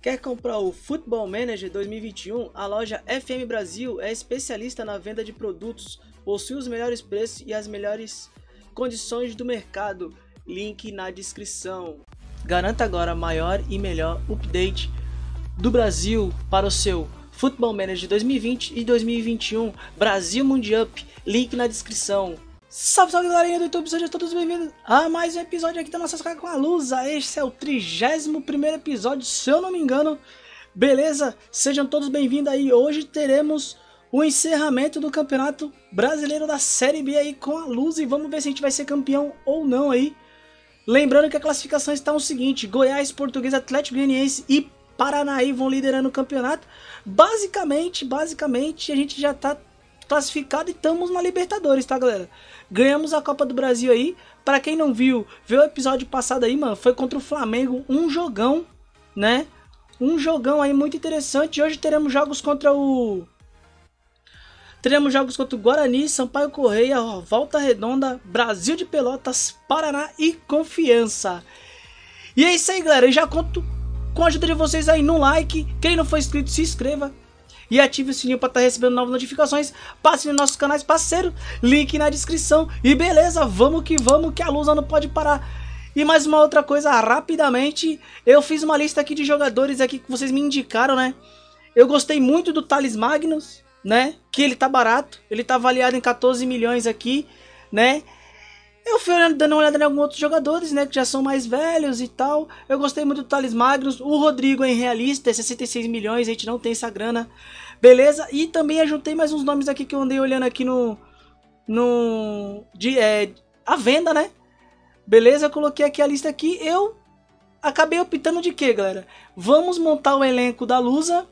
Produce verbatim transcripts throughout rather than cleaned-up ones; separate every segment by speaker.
Speaker 1: Quer comprar o Football Manager dois mil e vinte e um? A loja F M Brasil é especialista na venda de produtos, possui os melhores preços e as melhores condições do mercado. Link na descrição. Garanta agora maior e melhor update do Brasil para o seu Football Manager dois mil e vinte e dois mil e vinte e um Brasil Mundial. Link na descrição. Salve, salve galerinha do YouTube, sejam todos bem-vindos a mais um episódio aqui da nossa Saga com a Lusa. Este é o trigésimo primeiro episódio, se eu não me engano. Beleza? Sejam todos bem-vindos aí. Hoje teremos o encerramento do Campeonato Brasileiro da Série B aí com a Lusa. E vamos ver se a gente vai ser campeão ou não aí. Lembrando que a classificação está o seguinte: Goiás, Portuguesa, Atlético Goianiense e Paranaí vão liderando o campeonato. Basicamente, basicamente a gente já está classificado e estamos na Libertadores, tá, galera? Ganhamos a Copa do Brasil aí. Pra quem não viu, viu o episódio passado aí, mano, foi contra o Flamengo, um jogão, né? Um jogão aí muito interessante. E hoje teremos jogos contra o... Teremos jogos contra o Guarani, Sampaio Correia, Volta Redonda, Brasil de Pelotas, Paraná e Confiança. E é isso aí, galera. Eu já conto com a ajuda de vocês aí no like. Quem não for inscrito, se inscreva. E ative o sininho para estar recebendo novas notificações. Passe nos nossos canais parceiros. Link na descrição. E beleza, vamos que vamos, que a Lusa não pode parar. E mais uma outra coisa, rapidamente. Eu fiz uma lista aqui de jogadores aqui que vocês me indicaram, né? Eu gostei muito do Thales Magnus, né? Que ele tá barato. Ele tá avaliado em quatorze milhões aqui, né? Eu fui dando uma olhada em alguns outros jogadores, né, que já são mais velhos e tal. Eu gostei muito do Thales Magnus. O Rodrigo é realista, é sessenta e seis milhões, a gente não tem essa grana. Beleza? E também ajuntei mais uns nomes aqui que eu andei olhando aqui no... no de, é, a venda, né? Beleza? Eu coloquei aqui a lista aqui. Eu acabei optando de quê, galera? Vamos montar o elenco da Lusa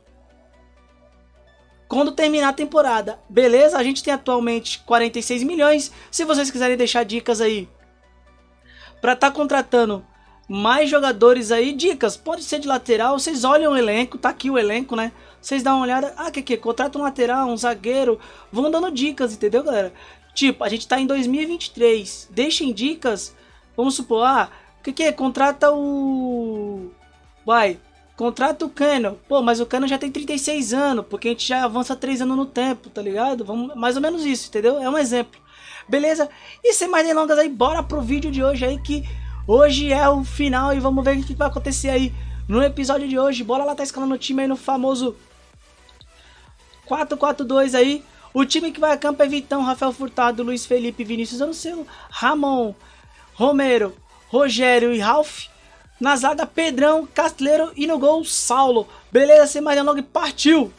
Speaker 1: quando terminar a temporada, beleza? A gente tem atualmente quarenta e seis milhões. Se vocês quiserem deixar dicas aí para estar tá contratando mais jogadores aí, dicas, pode ser de lateral, vocês olham o elenco, tá aqui o elenco, né? Vocês dão uma olhada, ah, que que? Contrata um lateral, um zagueiro, vão dando dicas, entendeu, galera? Tipo, a gente tá em dois mil e vinte e três, deixem dicas, vamos supor, ah, que que? Contrata o... Vai... Contrata o Cano. Pô, mas o Cano já tem trinta e seis anos, porque a gente já avança três anos no tempo, tá ligado? Vamos, mais ou menos isso, entendeu? É um exemplo. Beleza? E sem mais delongas aí, bora pro vídeo de hoje aí, que hoje é o final e vamos ver o que vai acontecer aí no episódio de hoje. Bora lá, tá escalando o time aí no famoso quatro quatro dois aí. O time que vai a campo é Vitão, Rafael Furtado, Luiz Felipe, Vinícius Anuncelo, Ramon, Romero, Rogério e Ralf. Na zaga, Pedrão, Castleiro e no gol, Saulo. Beleza, sem mais delongas, partiu!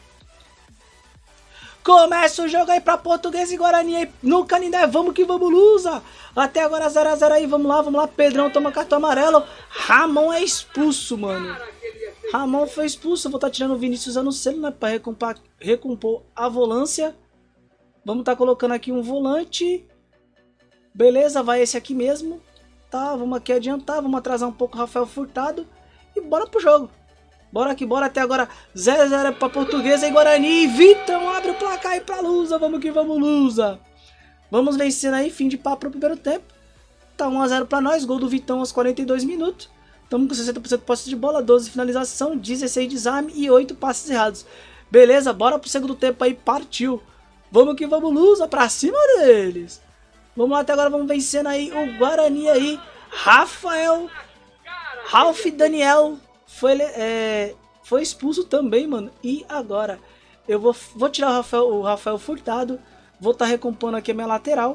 Speaker 1: Começa o jogo aí pra Portuguesa e Guarani aí no Canindé. Vamos que vamos, Lusa! Até agora zero a zero aí, vamos lá, vamos lá. Pedrão toma cartão amarelo. Ramon é expulso, mano. Ramon foi expulso. Eu vou estar tá tirando o Vinícius Anuncelo, né? Pra recompor, recompor a volância. Vamos estar tá colocando aqui um volante. Beleza, vai esse aqui mesmo. Tá, vamos aqui adiantar, vamos atrasar um pouco o Rafael Furtado e bora pro jogo. Bora que bora, até agora zero a zero pra Portuguesa e Guarani. Vitão abre o placar aí pra Lusa, vamos que vamos, Lusa. Vamos vencendo aí, fim de papo pro primeiro tempo. Tá um a zero pra nós, gol do Vitão aos quarenta e dois minutos. Estamos com sessenta por cento de posse de bola, doze finalização, dezesseis desarme e oito passes errados. Beleza, bora pro segundo tempo aí, partiu. Vamos que vamos, Lusa, pra cima deles. Vamos lá, até agora vamos vencendo aí o Guarani aí. Rafael, Ralf Daniel foi, é, foi expulso também, mano. E agora eu vou, vou tirar o Rafael, o Rafael Furtado. Vou estar tá recompondo aqui a minha lateral.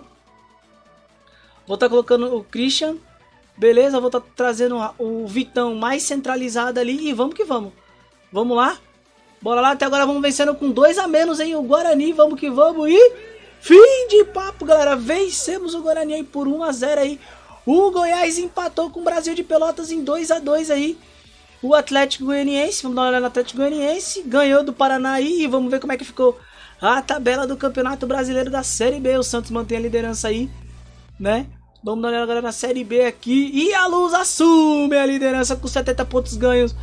Speaker 1: Vou estar tá colocando o Christian. Beleza, vou estar tá trazendo o Vitão mais centralizado ali. E vamos que vamos. Vamos lá. Bora lá, até agora vamos vencendo com dois a menos aí o Guarani. Vamos que vamos e... Fim de papo, galera. Vencemos o Guarani aí por um a zero aí. O Goiás empatou com o Brasil de Pelotas em dois a dois aí. O Atlético Goianiense, vamos dar uma olhada no Atlético Goianiense, ganhou do Paraná aí e vamos ver como é que ficou a tabela do Campeonato Brasileiro da Série B. O Santos mantém a liderança aí, né? Vamos dar uma olhada agora na Série B aqui. E a Luz assume a liderança com setenta pontos ganhos.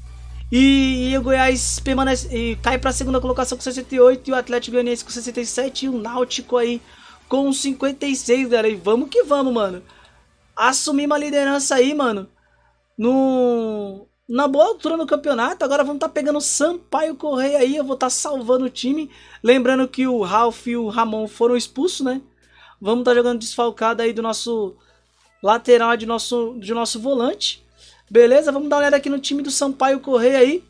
Speaker 1: E, e o Goiás permanece, e cai para a segunda colocação com sessenta e oito. E o Atlético Goianiense com sessenta e sete. E o Náutico aí com cinquenta e seis, galera. E vamos que vamos, mano. Assumir uma liderança aí, mano. No, na boa altura no campeonato. Agora vamos estar tá pegando o Sampaio Correia aí. Eu vou estar tá salvando o time. Lembrando que o Ralf e o Ramon foram expulsos, né? Vamos estar tá jogando desfalcado aí do nosso lateral, de nosso, de nosso volante. Beleza? Vamos dar uma olhada aqui no time do Sampaio Correia aí.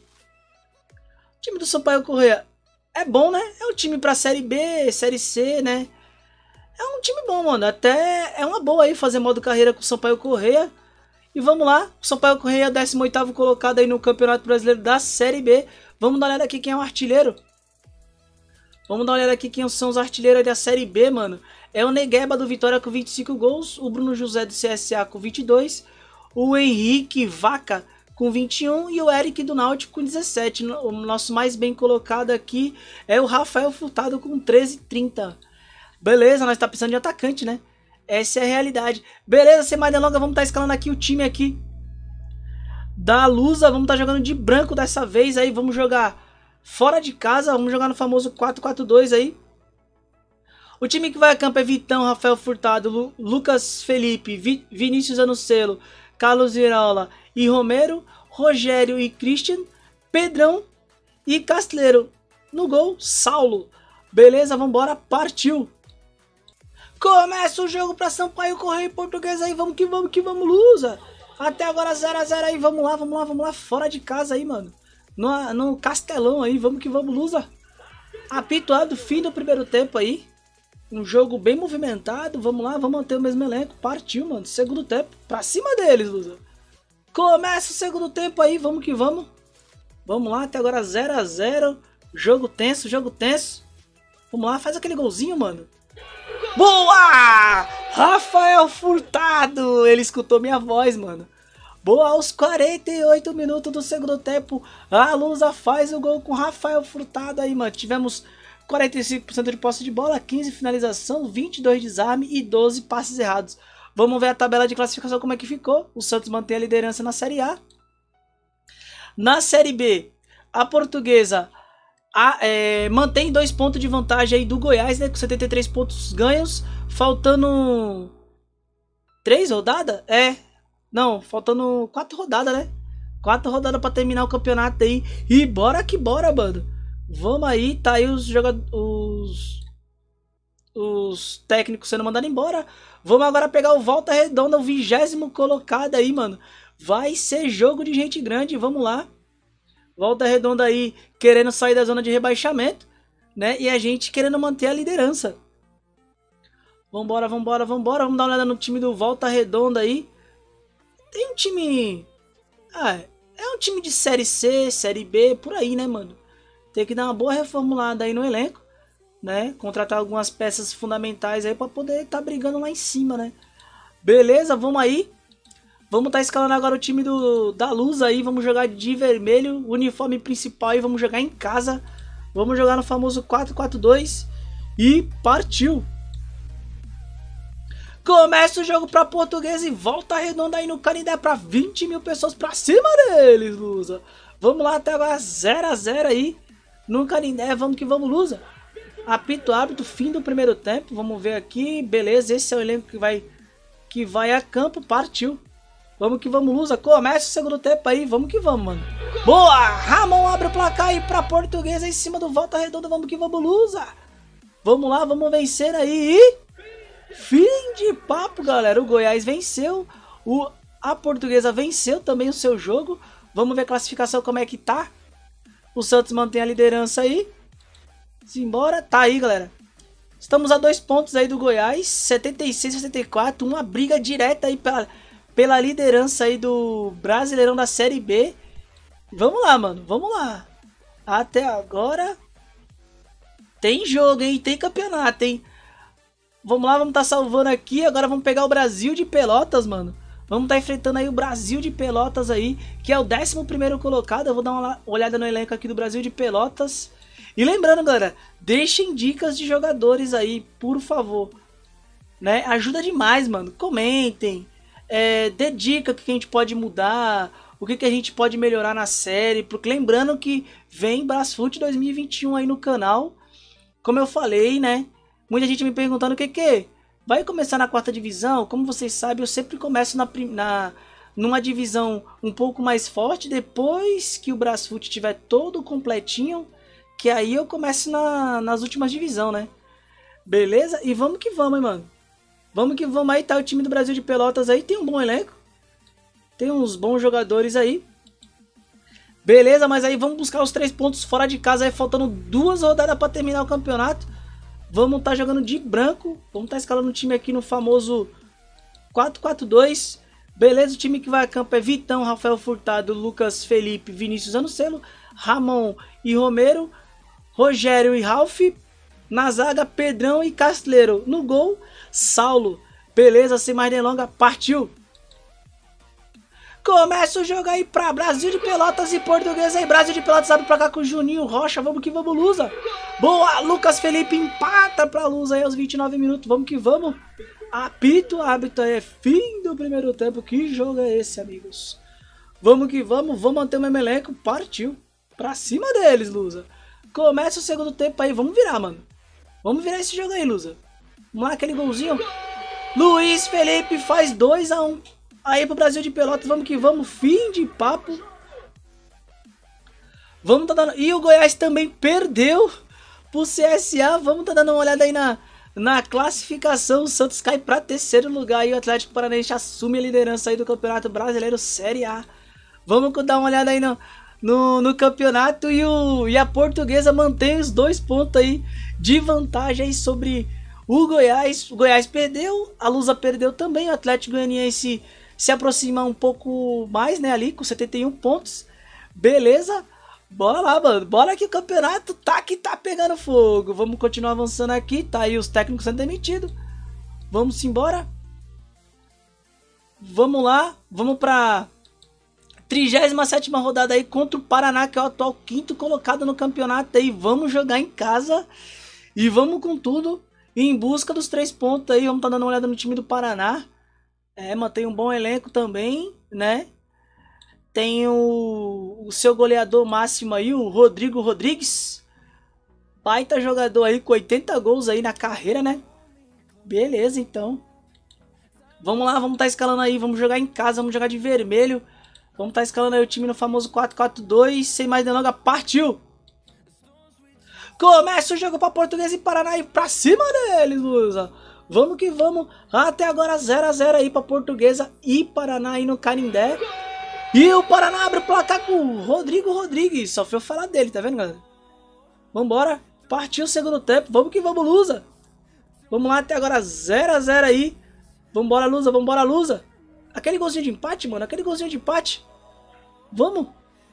Speaker 1: O time do Sampaio Correia é bom, né? É um time pra Série B, Série C, né? É um time bom, mano. Até é uma boa aí fazer modo carreira com o Sampaio Correia. E vamos lá. O Sampaio Correia é o décimo oitavo colocado aí no Campeonato Brasileiro da Série B. Vamos dar uma olhada aqui quem é o artilheiro. Vamos dar uma olhada aqui quem são os artilheiros da Série B, mano. É o Negueba do Vitória com vinte e cinco gols. O Bruno José do C S A com vinte e dois. O Henrique Vaca com vinte e um. E o Eric do Náutico com dezessete. O nosso mais bem colocado aqui é o Rafael Furtado com treze e trinta. Beleza, nós tá precisando de atacante, né? Essa é a realidade. Beleza, sem mais delongas, vamos estar tá escalando aqui o time aqui da Lusa. Vamos estar tá jogando de branco dessa vez aí. Vamos jogar fora de casa. Vamos jogar no famoso quatro quatro dois aí. O time que vai a campo é Vitão, Rafael Furtado, Lu Lucas Felipe, Vi Vinícius Anucelo, Carlos Iraola e Romero, Rogério e Christian, Pedrão e Castleiro. No gol, Saulo. Beleza, vambora, partiu. Começa o jogo para Sampaio Correia Portuguesa aí, vamos que vamos que vamos, Lusa. Até agora zero a zero aí, vamos lá, vamos lá, vamos lá, fora de casa aí, mano. No, no Castelão aí, vamos que vamos, Lusa. Apito fim do primeiro tempo aí. Um jogo bem movimentado, vamos lá, vamos manter o mesmo elenco. Partiu, mano, segundo tempo, pra cima deles, Lusa. Começa o segundo tempo aí, vamos que vamos. Vamos lá, até agora zero a zero. Jogo tenso, jogo tenso. Vamos lá, faz aquele golzinho, mano. Boa! Rafael Furtado! Ele escutou minha voz, mano. Boa, aos quarenta e oito minutos do segundo tempo, a Lusa faz o gol com Rafael Furtado aí, mano. Tivemos quarenta e cinco por cento de posse de bola, quinze finalização, vinte e dois desarme e doze passes errados. Vamos ver a tabela de classificação como é que ficou. O Santos mantém a liderança na Série A. Na Série B, a Portuguesa A, é, mantém dois pontos de vantagem aí do Goiás, né, com setenta e três pontos ganhos, faltando três rodadas? É, não, faltando quatro rodadas, né? quatro rodadas para terminar o campeonato aí. E bora que bora, mano. Vamos aí, tá aí os jogadores, os, os técnicos sendo mandados embora. Vamos agora pegar o Volta Redonda, o vigésimo colocado aí, mano. Vai ser jogo de gente grande, vamos lá. Volta Redonda aí querendo sair da zona de rebaixamento, né? E a gente querendo manter a liderança. Vambora, vambora, vambora. Vamos dar uma olhada no time do Volta Redonda aí. Tem um time... Ah, é um time de Série C, Série B, por aí, né, mano? Tem que dar uma boa reformulada aí no elenco, né? Contratar algumas peças fundamentais aí pra poder estar tá brigando lá em cima, né? Beleza, vamos aí. Vamos estar tá escalando agora o time do, da Luz aí. Vamos jogar de vermelho, uniforme principal aí. Vamos jogar em casa. Vamos jogar no famoso quatro quatro dois. E partiu. Começa o jogo para Portuguesa e Volta Redonda aí no Canindé para vinte mil pessoas para cima deles, Lusa. Vamos lá, até agora zero a zero aí no Canindé. Vamos que vamos, Lusa. Apito árbitro, fim do primeiro tempo. Vamos ver aqui. Beleza, esse é o elenco que vai, que vai a campo. Partiu. Vamos que vamos, Lusa. Começa o segundo tempo aí. Vamos que vamos, mano. Boa! Ramon abre o placar aí pra Portuguesa em cima do Volta Redonda. Vamos que vamos, Lusa. Vamos lá, vamos vencer aí. E... fim de papo, galera. O Goiás venceu. O... A Portuguesa venceu também o seu jogo. Vamos ver a classificação como é que tá. O Santos mantém a liderança aí. Simbora. Tá aí, galera. Estamos a dois pontos aí do Goiás. setenta e seis a setenta e quatro. Uma briga direta aí pela... pela liderança aí do Brasileirão da Série B. Vamos lá, mano. Vamos lá. Até agora tem jogo, hein? Tem campeonato, hein? Vamos lá, vamos estar tá salvando aqui. Agora vamos pegar o Brasil de Pelotas, mano. Vamos estar tá enfrentando aí o Brasil de Pelotas aí, que é o décimo primeiro colocado. Eu vou dar uma olhada no elenco aqui do Brasil de Pelotas. E lembrando, galera, deixem dicas de jogadores aí, por favor. Né? Ajuda demais, mano. Comentem. É, dê dica o que a gente pode mudar, o que, que a gente pode melhorar na série, porque lembrando que vem Brasfoot dois mil e vinte e um aí no canal, como eu falei, né? Muita gente me perguntando o que que vai começar na quarta divisão. Como vocês sabem, eu sempre começo na, na, numa divisão um pouco mais forte, depois que o Brasfoot tiver todo completinho, que aí eu começo na, nas últimas divisões, né? Beleza? E vamos que vamos, hein, mano. Vamos que vamos aí, tá o time do Brasil de Pelotas aí, tem um bom elenco. Tem uns bons jogadores aí. Beleza, mas aí vamos buscar os três pontos fora de casa aí, faltando duas rodadas para terminar o campeonato. Vamos estar tá jogando de branco, vamos estar tá escalando o time aqui no famoso quatro quatro dois. Beleza, o time que vai a campo é Vitão, Rafael Furtado, Lucas Felipe, Vinícius Anocelo, Ramon e Romero, Rogério e Ralf. Na zaga, Pedrão e Castleiro. No gol, Saulo. Beleza, sem mais delongas, partiu! Começa o jogo aí pra Brasil de Pelotas e Portuguesa aí. Brasil de Pelotas abre pra cá com o Juninho Rocha. Vamos que vamos, Lusa. Boa, Lucas Felipe empata pra Lusa aí aos vinte e nove minutos. Vamos que vamos. Apito, árbitro é fim do primeiro tempo. Que jogo é esse, amigos? Vamos que vamos, vamos manter o mesmo elenco. Partiu. Pra cima deles, Lusa. Começa o segundo tempo aí. Vamos virar, mano. Vamos virar esse jogo aí, Lusa. Vamos lá, aquele golzinho. Luiz Felipe faz dois a um. Aí pro Brasil de Pelotas, vamos que vamos, fim de papo. Vamos tá dando... E o Goiás também perdeu pro C S A. Vamos tá dando uma olhada aí na, na classificação. O Santos cai pra terceiro lugar e o Atlético Paranaense assume a liderança aí do Campeonato Brasileiro Série A. Vamos dar uma olhada aí no, no, no campeonato e, o, e a Portuguesa mantém os dois pontos aí de vantagem aí sobre o Goiás. O Goiás perdeu, a Lusa perdeu também, o Atlético Goianiense se aproxima um pouco mais, né, ali com setenta e um pontos. Beleza? Bora lá, mano. Bora que o campeonato tá que tá pegando fogo. Vamos continuar avançando aqui. Tá aí os técnicos sendo demitidos. Vamos embora. Vamos lá. Vamos pra trigésima sétima rodada aí contra o Paraná, que é o atual quinto colocado no campeonato aí. Vamos jogar em casa. E vamos com tudo em busca dos três pontos aí. Vamos tá dando uma olhada no time do Paraná. É, mantém um bom elenco também, né? Tem o, o seu goleador máximo aí, o Rodrigo Rodrigues. Baita jogador aí, com oitenta gols aí na carreira, né? Beleza, então. Vamos lá, vamos estar tá escalando aí, vamos jogar em casa, vamos jogar de vermelho. Vamos estar tá escalando aí o time no famoso quatro quatro dois, sem mais delongas, partiu! Começa o jogo para Portuguesa e Paraná e pra cima deles, Lusa! Vamos que vamos, até agora zero a zero aí para Portuguesa e Paraná aí no Canindé. E o Paraná abre o placar com o Rodrigo Rodrigues, só foi eu falar dele, tá vendo, galera? Vambora, partiu o segundo tempo, vamos que vamos, Lusa. Vamos lá, até agora zero a zero aí. Vambora, Lusa, vambora, Lusa. Aquele golzinho de empate, mano, aquele golzinho de empate. Vamos.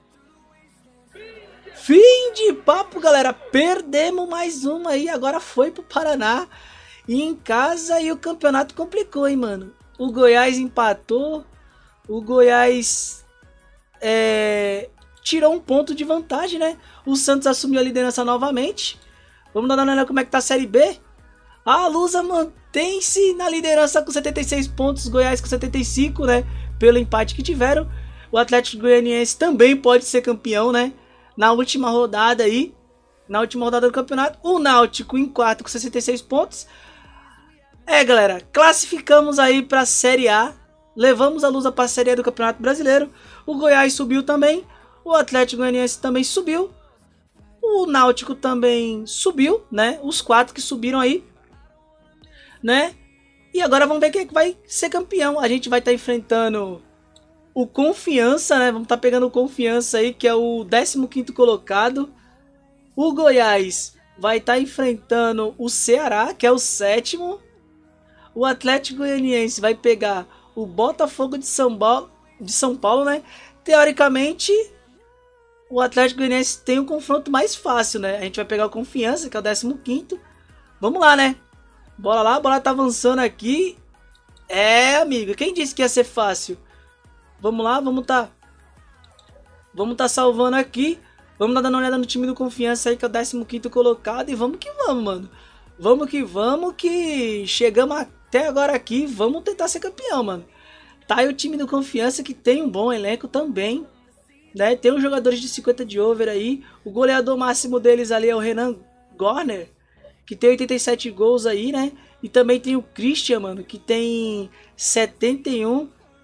Speaker 1: Fim de papo, galera, perdemos mais uma aí, agora foi pro Paraná. E em casa e o campeonato complicou, hein, mano. O Goiás empatou. O Goiás é, tirou um ponto de vantagem, né? O Santos assumiu a liderança novamente. Vamos dar uma olhada como é que tá a Série B. A Lusa mantém-se na liderança com setenta e seis pontos. Goiás com setenta e cinco, né? Pelo empate que tiveram. O Atlético Goianiense também pode ser campeão, né? Na última rodada aí. Na última rodada do campeonato. O Náutico em quarto com sessenta e seis pontos. É, galera, classificamos aí para a Série A, levamos a Lusa para a Série A do Campeonato Brasileiro, o Goiás subiu também, o Atlético Goianiense também subiu, o Náutico também subiu, né, os quatro que subiram aí, né, e agora vamos ver quem é que vai ser campeão. A gente vai estar tá enfrentando o Confiança, né, vamos estar tá pegando o Confiança aí, que é o décimo quinto colocado, o Goiás vai estar tá enfrentando o Ceará, que é o sétimo. O Atlético Goianiense vai pegar o Botafogo de São Paulo, de São Paulo, né? Teoricamente, o Atlético Goianiense tem um confronto mais fácil, né? A gente vai pegar o Confiança, que é o décimo quinto. Vamos lá, né? Bora lá, a bola tá avançando aqui. É, amigo, quem disse que ia ser fácil? Vamos lá, vamos tá... Vamos tá salvando aqui. Vamos tá dando uma olhada no time do Confiança aí, que é o décimo quinto colocado. E vamos que vamos, mano. Vamos que vamos, que chegamos até agora aqui. Vamos tentar ser campeão, mano. Tá aí o time do Confiança, que tem um bom elenco também, né? Tem uns jogadores de cinquenta de over aí. O goleador máximo deles ali é o Renan Gorner, que tem oitenta e sete gols aí, né? E também tem o Christian, mano, que tem setenta e um.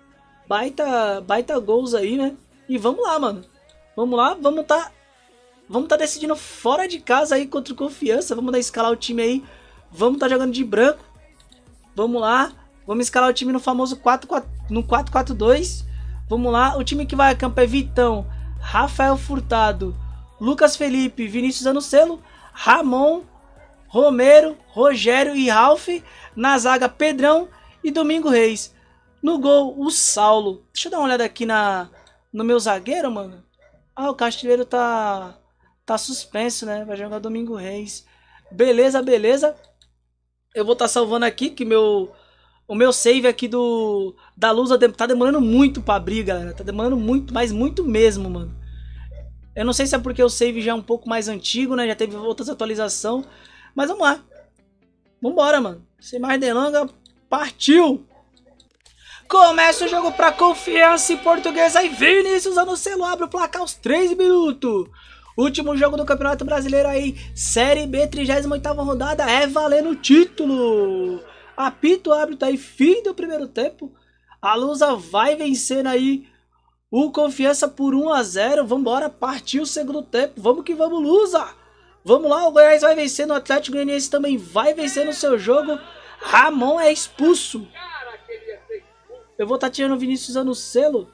Speaker 1: baita, baita gols aí, né? E vamos lá, mano. Vamos lá, vamos tá, vamos tá decidindo fora de casa aí contra o Confiança. Vamos dar escalar o time aí. Vamos tá jogando de branco. Vamos lá. Vamos escalar o time no famoso quatro quatro, no quatro quatro dois. Vamos lá. O time que vai a campo é Vitão, Rafael Furtado, Lucas Felipe, Vinícius Anocelo, Ramon, Romero, Rogério e Ralf. Na zaga, Pedrão e Domingo Reis. No gol, o Saulo. Deixa eu dar uma olhada aqui na, no meu zagueiro, mano. Ah, o Castilheiro tá, tá suspenso, né? Vai jogar Domingo Reis. Beleza, beleza. Eu vou estar tá salvando aqui que meu, o meu save aqui do da Lusa tá demorando muito pra abrir, galera. Tá demorando muito, mas muito mesmo, mano. Eu não sei se é porque o save já é um pouco mais antigo, né? Já teve outras atualizações. Mas vamos lá. Vambora, mano. Sem mais delongas, partiu! Começa o jogo pra Confiança e Portuguesa e Vinícius Anocelo abre o placar aos três minutos. Último jogo do Campeonato Brasileiro aí, Série B, trigésima oitava rodada, é valendo o título. Apito árbitro aí, fim do primeiro tempo. A Lusa vai vencendo aí o Confiança por um a zero. Vambora, partiu o segundo tempo. Vamos que vamos, Lusa. Vamos lá, o Goiás vai vencendo, o Atlético Goianiense também vai vencendo o seu jogo. Ramon é expulso. Eu vou estar tá tirando o Vinícius Anocelo.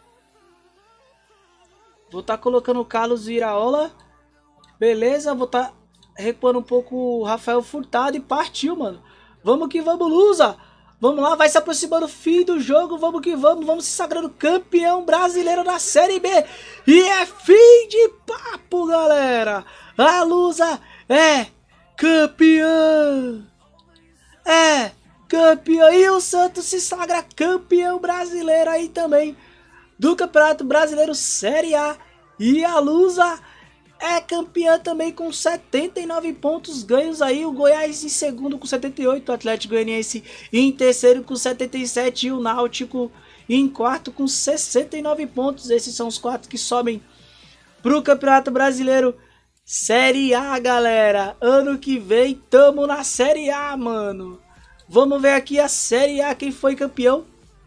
Speaker 1: Vou estar tá colocando o Carlos Iraola. Beleza, vou estar tá recuando um pouco o Rafael Furtado e partiu, mano. Vamos que vamos, Lusa. Vamos lá, vai se aproximando o fim do jogo. Vamos que vamos, vamos se sagrando campeão brasileiro da Série B. E é fim de papo, galera. A Lusa é campeã. É campeão. E o Santos se sagra campeão brasileiro aí também do Campeonato Brasileiro Série A. E a Lusa é campeã também com setenta e nove pontos ganhos aí. O Goiás em segundo com setenta e oito. O Atlético Goianiense em terceiro com setenta e sete. E o Náutico em quarto com sessenta e nove pontos. Esses são os quatro que sobem para o Campeonato Brasileiro Série A, galera. Ano que vem tamo na Série A, mano. Vamos ver aqui a Série A, quem foi campeão.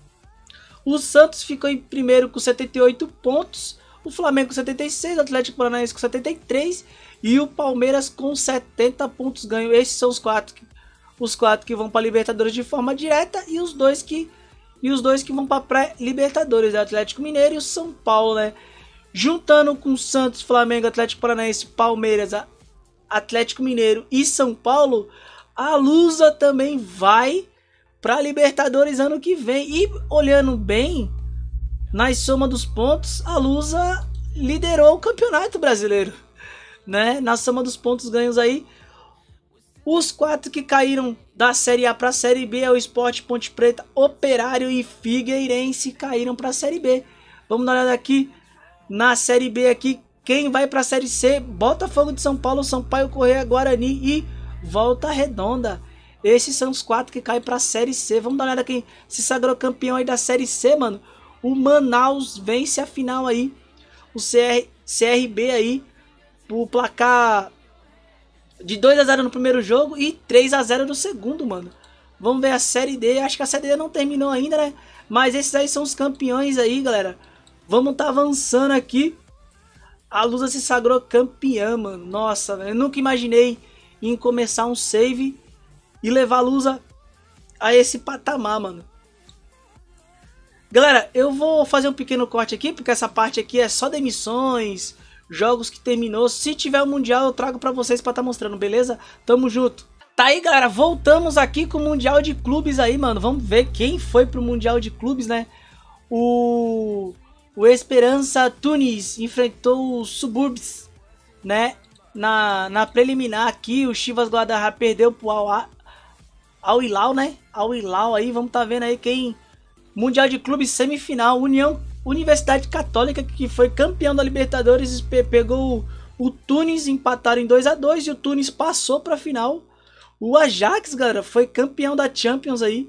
Speaker 1: O Santos ficou em primeiro com setenta e oito pontos. O Flamengo com setenta e seis, o Atlético Paranaense com setenta e três e o Palmeiras com setenta pontos ganhos. Esses são os quatro, os quatro que vão para a Libertadores de forma direta e os dois que, e os dois que vão para pré-Libertadores, o Atlético Mineiro e o São Paulo, né? Juntando com Santos, Flamengo, Atlético Paranaense, Palmeiras, Atlético Mineiro e São Paulo, a Lusa também vai para Libertadores ano que vem. E olhando bem, na soma dos pontos, a Lusa liderou o Campeonato Brasileiro, né? Na soma dos pontos ganhos aí, os quatro que caíram da Série A para a Série B é o Sport, Ponte Preta, Operário e Figueirense, caíram para a Série B. Vamos dar uma olhada aqui na Série B aqui, quem vai para a Série C? Botafogo de São Paulo, Sampaio Corrêa, Guarani e Volta Redonda. Esses são os quatro que caem para a Série C. Vamos dar uma olhada quem se sagrou campeão aí da Série C, mano. O Manaus vence a final aí. O C R, C R B aí, o placar de dois a zero no primeiro jogo e três a zero no segundo, mano. Vamos ver a Série D. Acho que a Série D não terminou ainda, né? Mas esses aí são os campeões aí, galera. Vamos tá avançando aqui. A Lusa se sagrou campeã, mano. Nossa, eu nunca imaginei em começar um save e levar a Lusa a esse patamar, mano. Galera, eu vou fazer um pequeno corte aqui, porque essa parte aqui é só demissões, jogos que terminou. Se tiver o Mundial, eu trago pra vocês pra tá mostrando, beleza? Tamo junto. Tá aí, galera, voltamos aqui com o Mundial de Clubes aí, mano. Vamos ver quem foi pro Mundial de Clubes, né? O, o Esperança Tunis enfrentou o Suburbs, né? Na, na preliminar aqui, o Chivas Guadalajara perdeu pro Al, Al Hilal, né? Al Hilal aí, vamos tá vendo aí quem... Mundial de Clubes semifinal, União Universidade Católica, que foi campeão da Libertadores, pegou o, o Tunis, empataram em dois a dois e o Tunis passou para a final. O Ajax, galera, foi campeão da Champions aí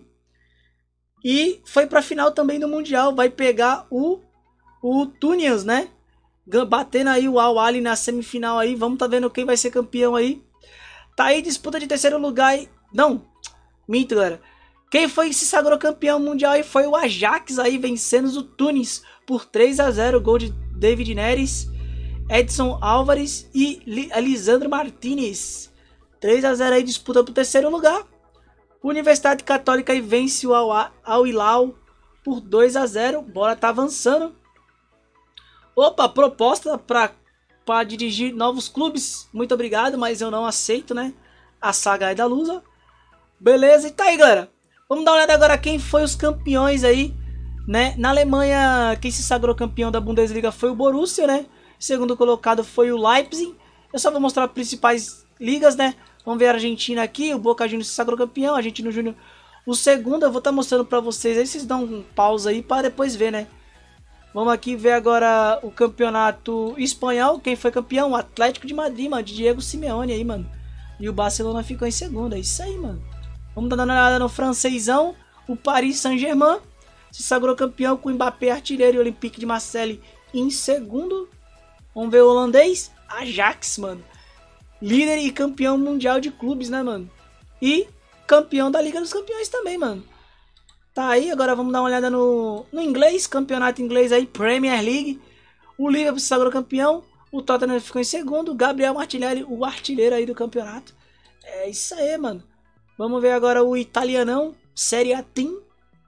Speaker 1: e foi para a final também do Mundial, vai pegar o, o Tunis, né? Batendo aí o Al Ahly na semifinal aí, vamos tá vendo quem vai ser campeão aí. Tá aí disputa de terceiro lugar aí. Não, minto, galera. Quem foi que se sagrou campeão mundial aí foi o Ajax aí, vencendo o Tunis por três a zero. Gol de David Neres, Edson Álvares e Lisandro Martinez. três a zero aí, disputa pro terceiro lugar. Universidade Católica aí vence o Al Hilal por dois a zero. Bora tá avançando. Opa, proposta para para dirigir novos clubes. Muito obrigado, mas eu não aceito, né? A saga é da Lusa. Beleza, e tá aí, galera. Vamos dar uma olhada agora quem foi os campeões aí, né? Na Alemanha, quem se sagrou campeão da Bundesliga foi o Borussia, né? Segundo colocado foi o Leipzig. Eu só vou mostrar as principais ligas, né? Vamos ver a Argentina aqui, o Boca Juniors se sagrou campeão, a Argentino Júnior o segundo. Eu vou estar mostrando pra vocês, aí vocês dão um pausa aí para depois ver, né? Vamos aqui ver agora o campeonato espanhol. Quem foi campeão? O Atlético de Madrid, mano, de Diego Simeone aí, mano. E o Barcelona ficou em segundo, é isso aí, mano. Vamos dar uma olhada no francesão. O Paris Saint-Germain se sagrou campeão com o Mbappé artilheiro e o Olympique de Marseille em segundo. Vamos ver o holandês. Ajax, mano. Líder e campeão mundial de clubes, né, mano? E campeão da Liga dos Campeões também, mano. Tá aí, agora vamos dar uma olhada no, no inglês. Campeonato inglês aí, Premier League. O Liverpool se sagrou campeão. O Tottenham ficou em segundo. O Gabriel Martinelli, o artilheiro aí do campeonato. É isso aí, mano. Vamos ver agora o italianão, Série A Team.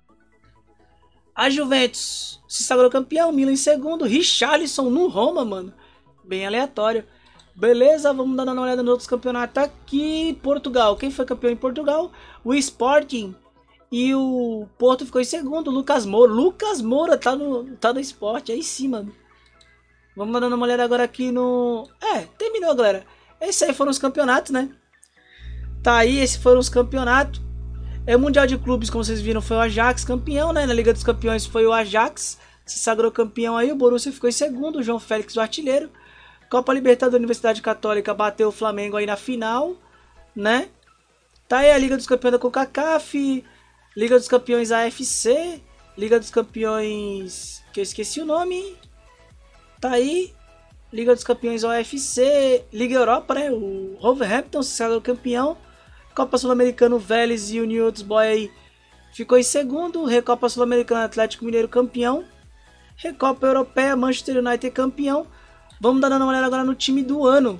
Speaker 1: A Juventus se sagrou campeão, Milan em segundo, Richarlison no Roma, mano. Bem aleatório. Beleza, vamos dar uma olhada nos outros campeonatos aqui. Portugal, quem foi campeão em Portugal? O Sporting e o Porto ficou em segundo, Lucas Moura. Lucas Moura tá no, tá no Sport, aí sim, mano. Vamos dar uma olhada agora aqui no... É, terminou, galera. Esses aí foram os campeonatos, né? Tá aí, esses foram os campeonatos. É o Mundial de Clubes, como vocês viram, foi o Ajax campeão, né? Na Liga dos Campeões foi o Ajax, se sagrou campeão aí. O Borussia ficou em segundo, o João Félix o artilheiro. Copa Libertadores, Universidade Católica bateu o Flamengo aí na final, né? Tá aí a Liga dos Campeões da CONCACAF, Liga dos Campeões A F C, Liga dos Campeões... que eu esqueci o nome. Tá aí, Liga dos Campeões O F C, Liga Europa, né? O Wolverhampton se sagrou campeão. Copa Sul-Americana, Vélez e o New Old Boys aí ficou em segundo. Recopa Sul-Americana, Atlético Mineiro campeão. Recopa Europeia, Manchester United campeão. Vamos dar uma olhada agora no time do ano.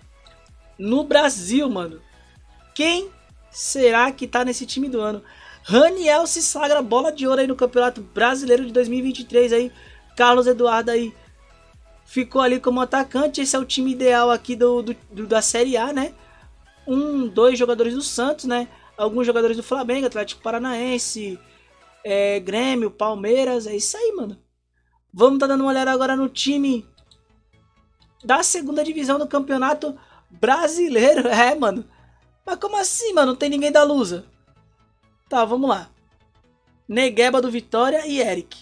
Speaker 1: No Brasil, mano. Quem será que tá nesse time do ano? Raniel se sagra bola de ouro aí no Campeonato Brasileiro de dois mil e vinte e três aí. Carlos Eduardo aí ficou ali como atacante. Esse é o time ideal aqui do, do, do da Série A, né? Um, dois jogadores do Santos, né? Alguns jogadores do Flamengo, Atlético Paranaense, é, Grêmio, Palmeiras. É isso aí, mano. Vamos tá dando uma olhada agora no time da segunda divisão do Campeonato Brasileiro. É, mano. Mas como assim, mano? Não tem ninguém da Lusa. Tá, vamos lá. Negueba do Vitória e Eric.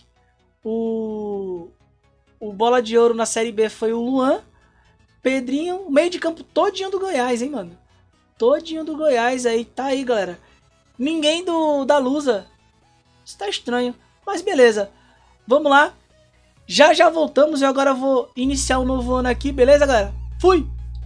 Speaker 1: O... O bola de ouro na Série B foi o Luan. Pedrinho, meio de campo todinho do Goiás, hein, mano. Todinho do Goiás aí. Tá aí, galera. Ninguém do da Lusa. Isso tá estranho. Mas beleza. Vamos lá. Já já voltamos e agora eu vou iniciar um novo ano aqui. Beleza, galera? Fui!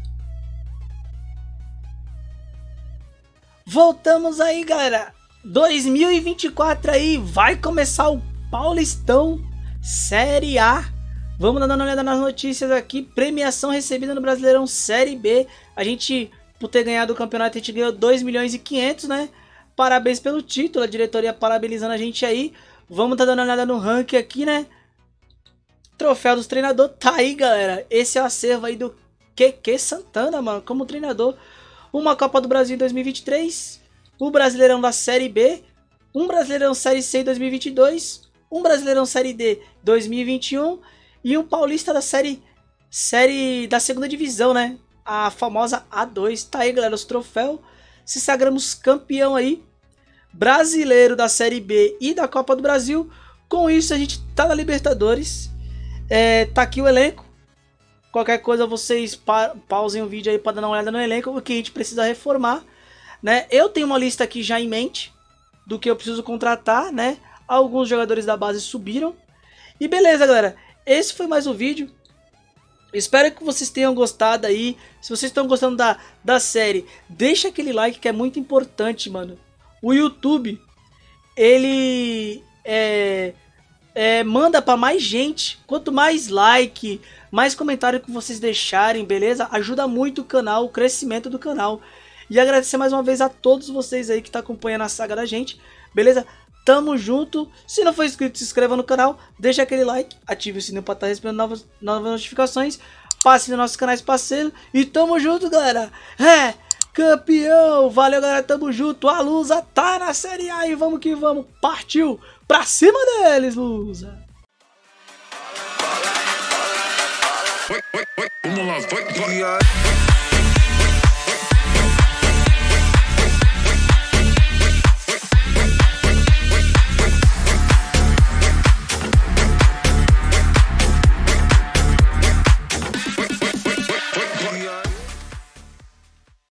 Speaker 1: Voltamos aí, galera. dois mil e vinte e quatro aí. Vai começar o Paulistão Série A. Vamos dar uma olhada nas notícias aqui. Premiação recebida no Brasileirão Série B. A gente, por ter ganhado o campeonato, a gente ganhou dois milhões e quinhentos, né? Parabéns pelo título. A diretoria parabenizando a gente aí. Vamos dar uma olhada no ranking aqui, né? Troféu dos treinadores. Tá aí, galera. Esse é o acervo aí do Q Q Santana, mano. Como treinador. Uma Copa do Brasil em dois mil e vinte e três. O Brasileirão da Série B. Um Brasileirão Série C em dois mil e vinte e dois. Um Brasileirão Série D dois mil e vinte e um. E um paulista da série, série da segunda divisão, né? A famosa A dois. Tá aí, galera, os troféus. Se sagramos campeão aí. Brasileiro da Série B e da Copa do Brasil. Com isso, a gente tá na Libertadores. É, tá aqui o elenco. Qualquer coisa, vocês pa pausem o vídeo aí para dar uma olhada no elenco. Porque a gente precisa reformar, né? Eu tenho uma lista aqui já em mente do que eu preciso contratar, né? Alguns jogadores da base subiram. E beleza, galera. Esse foi mais um vídeo. Espero que vocês tenham gostado aí. Se vocês estão gostando da, da série, deixa aquele like que é muito importante, mano. O YouTube, ele é, é, manda para mais gente. Quanto mais like, mais comentário que vocês deixarem, beleza? Ajuda muito o canal, o crescimento do canal. E agradecer mais uma vez a todos vocês aí que estão acompanhando a saga da gente, beleza? Tamo junto. Se não for inscrito, se inscreva no canal, deixa aquele like, ative o sininho para estar recebendo novas, novas notificações, passe nos nossos canais parceiros e tamo junto, galera. É, campeão, valeu, galera, tamo junto. A Lusa tá na Série A e vamos que vamos. Partiu pra cima deles, Lusa.
Speaker 2: Vamos lá, vai, vai.